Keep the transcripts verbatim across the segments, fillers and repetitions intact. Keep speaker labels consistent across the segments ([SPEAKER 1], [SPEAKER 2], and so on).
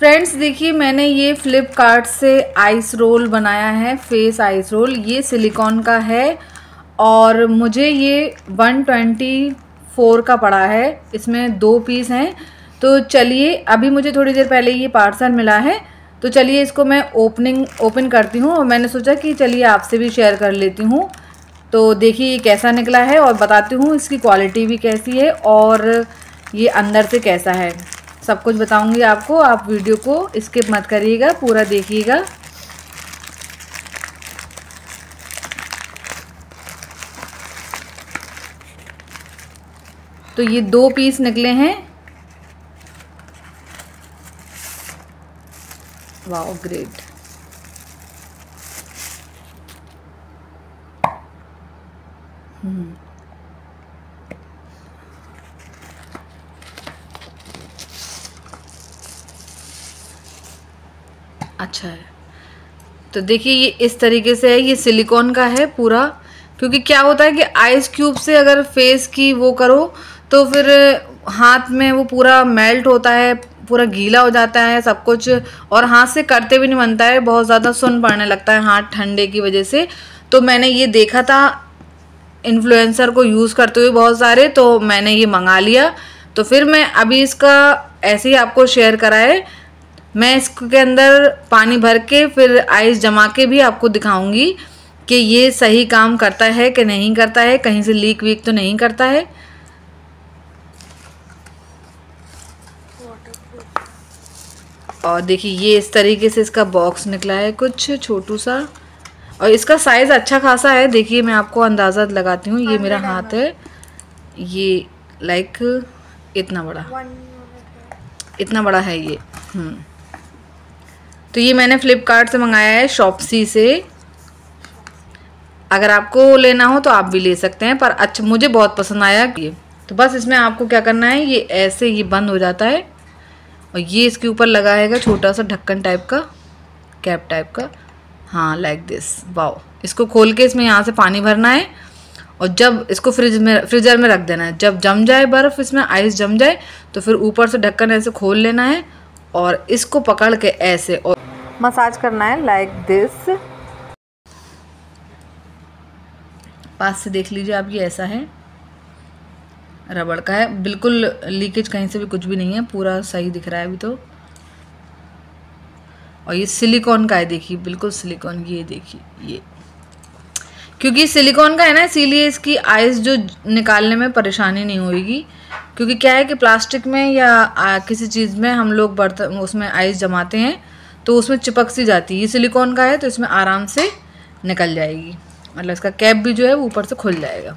[SPEAKER 1] Friends देखिए, मैंने ये फ्लिपकार्ट से आइस रोल बनाया है, फेस आइस रोल। ये सिलिकॉन का है और मुझे ये वन ट्वेंटी फोर का पड़ा है। इसमें दो पीस हैं। तो चलिए, अभी मुझे थोड़ी देर पहले ये पार्सल मिला है, तो चलिए इसको मैं ओपनिंग ओपन करती हूँ। और मैंने सोचा कि चलिए आपसे भी शेयर कर लेती हूँ। तो देखिए ये कैसा निकला है और बताती हूँ इसकी क्वालिटी भी कैसी है और ये अंदर से कैसा है, सब कुछ बताऊंगी आपको। आप वीडियो को स्किप मत करिएगा, पूरा देखिएगा। तो ये दो पीस निकले हैं। Wow, great. हम्म अच्छा है। तो देखिए ये इस तरीके से है, ये सिलिकॉन का है पूरा। क्योंकि क्या होता है कि आइस क्यूब से अगर फेस की वो करो तो फिर हाथ में वो पूरा मेल्ट होता है, पूरा गीला हो जाता है सब कुछ, और हाथ से करते भी नहीं बनता है, बहुत ज़्यादा सुन्न पड़ने लगता है हाथ ठंडे की वजह से। तो मैंने ये देखा था इन्फ्लुएंसर को यूज़ करते हुए बहुत सारे, तो मैंने ये मंगा लिया। तो फिर मैं अभी इसका ऐसे ही आपको शेयर करा है। मैं इसके अंदर पानी भर के फिर आइस जमा के भी आपको दिखाऊंगी कि ये सही काम करता है कि नहीं करता है, कहीं से लीक वीक तो नहीं करता है। और देखिए ये इस तरीके से इसका बॉक्स निकला है, कुछ छोटू सा, और इसका साइज़ अच्छा खासा है। देखिए मैं आपको अंदाज़ा लगाती हूँ। ये मेरा हाथ है, ये लाइक इतना बड़ा इतना बड़ा है ये। हम्म तो ये मैंने फ्लिपकार्ट से मंगाया है, शॉप्सी से। अगर आपको लेना हो तो आप भी ले सकते हैं, पर अच्छा मुझे बहुत पसंद आया ये। तो बस इसमें आपको क्या करना है, ये ऐसे ये बंद हो जाता है और ये इसके ऊपर लगा है छोटा सा ढक्कन टाइप का, कैप टाइप का। हाँ, लाइक दिस। वाओ। इसको खोल के इसमें यहाँ से पानी भरना है और जब इसको फ्रिज में फ्रीजर में रख देना है। जब जम जाए बर्फ़, इसमें आइस जम जाए, तो फिर ऊपर से ढक्कन ऐसे खोल लेना है और इसको पकड़ के ऐसे और मसाज करना है, लाइक दिस। पास से देख लीजिए आप, ये ऐसा है, रबड़ का है, बिल्कुल लीकेज कहीं से भी कुछ भी नहीं है, पूरा सही दिख रहा है अभी तो। और ये सिलिकॉन का है, देखिए बिल्कुल सिलिकॉन। ये देखिए ये, क्योंकि सिलिकॉन का है ना, इसीलिए इसकी आइस जो निकालने में परेशानी नहीं होगी। क्योंकि क्या है कि प्लास्टिक में या आ, किसी चीज़ में हम लोग बर्तन उसमें आइस जमाते हैं तो उसमें चिपक सी जाती है। ये सिलिकॉन का है तो इसमें आराम से निकल जाएगी, मतलब इसका कैप भी जो है वो ऊपर से खुल जाएगा।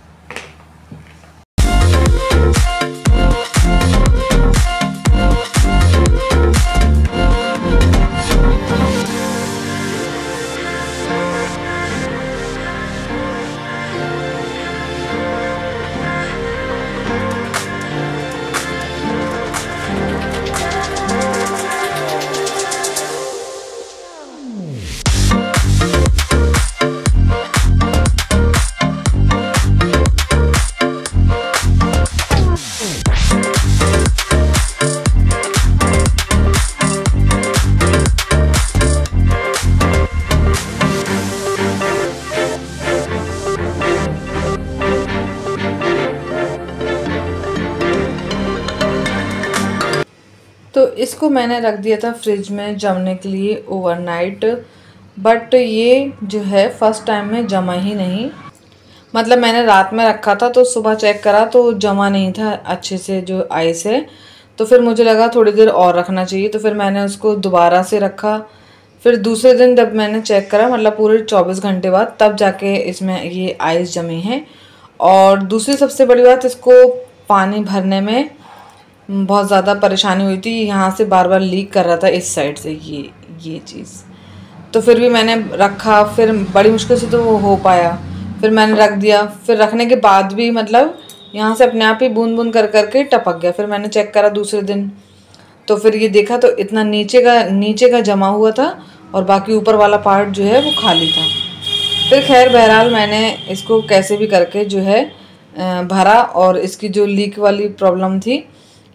[SPEAKER 1] तो इसको मैंने रख दिया था फ्रिज में जमने के लिए ओवरनाइट, बट ये जो है फर्स्ट टाइम में जमा ही नहीं। मतलब मैंने रात में रखा था तो सुबह चेक करा तो जमा नहीं था अच्छे से जो आइस है। तो फिर मुझे लगा थोड़ी देर और रखना चाहिए, तो फिर मैंने उसको दोबारा से रखा। फिर दूसरे दिन जब मैंने चेक करा, मतलब पूरे चौबीस घंटे बाद, तब जाके इसमें ये आइस जमी है। और दूसरी सबसे बड़ी बात, इसको पानी भरने में बहुत ज़्यादा परेशानी हुई थी। यहाँ से बार बार लीक कर रहा था इस साइड से ये ये चीज़। तो फिर भी मैंने रखा, फिर बड़ी मुश्किल से तो वो हो पाया, फिर मैंने रख दिया। फिर रखने के बाद भी मतलब यहाँ से अपने आप ही बूंद बूंद कर करके टपक गया। फिर मैंने चेक करा दूसरे दिन, तो फिर ये देखा तो इतना नीचे का नीचे का जमा हुआ था और बाकी ऊपर वाला पार्ट जो है वो खाली था। फिर खैर बहरहाल मैंने इसको कैसे भी करके जो है भरा, और इसकी जो लीक वाली प्रॉब्लम थी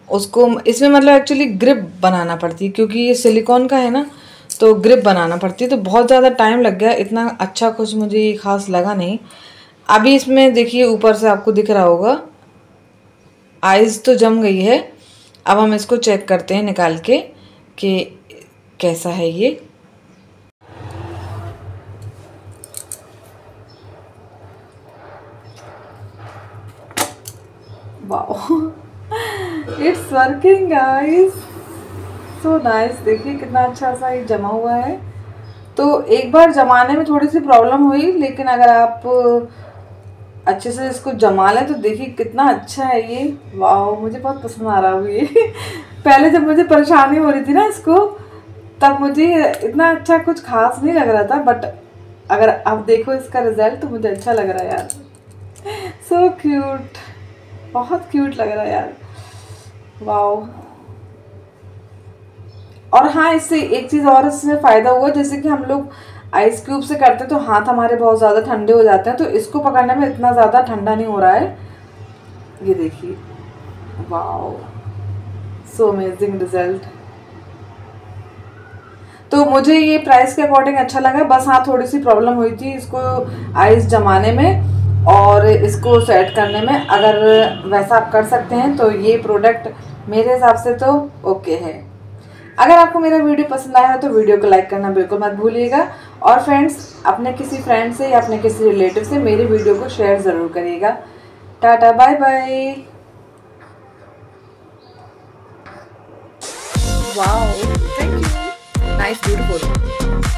[SPEAKER 1] उसको इसमें मतलब एक्चुअली ग्रिप बनाना पड़ती है, क्योंकि ये सिलिकॉन का है ना, तो ग्रिप बनाना पड़ती है। तो बहुत ज़्यादा टाइम लग गया, इतना अच्छा कुछ मुझे ये खास लगा नहीं। अभी इसमें देखिए ऊपर से आपको दिख रहा होगा आइज़ तो जम गई है। अब हम इसको चेक करते हैं निकाल के कि कैसा है ये। Wow, it's working guys, so nice. देखिए कितना अच्छा सा ये जमा हुआ है। तो एक बार जमाने में थोड़ी सी प्रॉब्लम हुई, लेकिन अगर आप अच्छे से इसको जमा लें तो देखिए कितना अच्छा है ये। वाह, मुझे बहुत पसंद आ रहा है ये। पहले जब मुझे परेशानी हो रही थी ना इसको, तब मुझे इतना अच्छा कुछ खास नहीं लग रहा था, बट अगर आप देखो इसका रिजल्ट तो मुझे अच्छा लग रहा है यार। सो क्यूट, बहुत क्यूट लग रहा है यार। वाह। और हाँ, इससे एक चीज़ और इसमें फ़ायदा हुआ, जैसे कि हम लोग आइस क्यूब से करते हैं तो हाथ हमारे बहुत ज़्यादा ठंडे हो जाते हैं, तो इसको पकड़ने में इतना ज़्यादा ठंडा नहीं हो रहा है। ये देखिए, वाओ, सो अमेजिंग रिजल्ट। तो मुझे ये प्राइस के अकॉर्डिंग अच्छा लगा। बस हाँ, थोड़ी सी प्रॉब्लम हुई थी इसको आइस जमाने में और इसको सेट करने में। अगर वैसा आप कर सकते हैं तो ये प्रोडक्ट मेरे हिसाब से तो ओके है। अगर आपको मेरा वीडियो पसंद आया हो तो वीडियो को लाइक करना बिल्कुल मत भूलिएगा, और फ्रेंड्स, अपने किसी फ्रेंड से या अपने किसी रिलेटिव से मेरी वीडियो को शेयर ज़रूर करिएगा। Ta-ta, bye bye. Wow, thank you, nice, beautiful.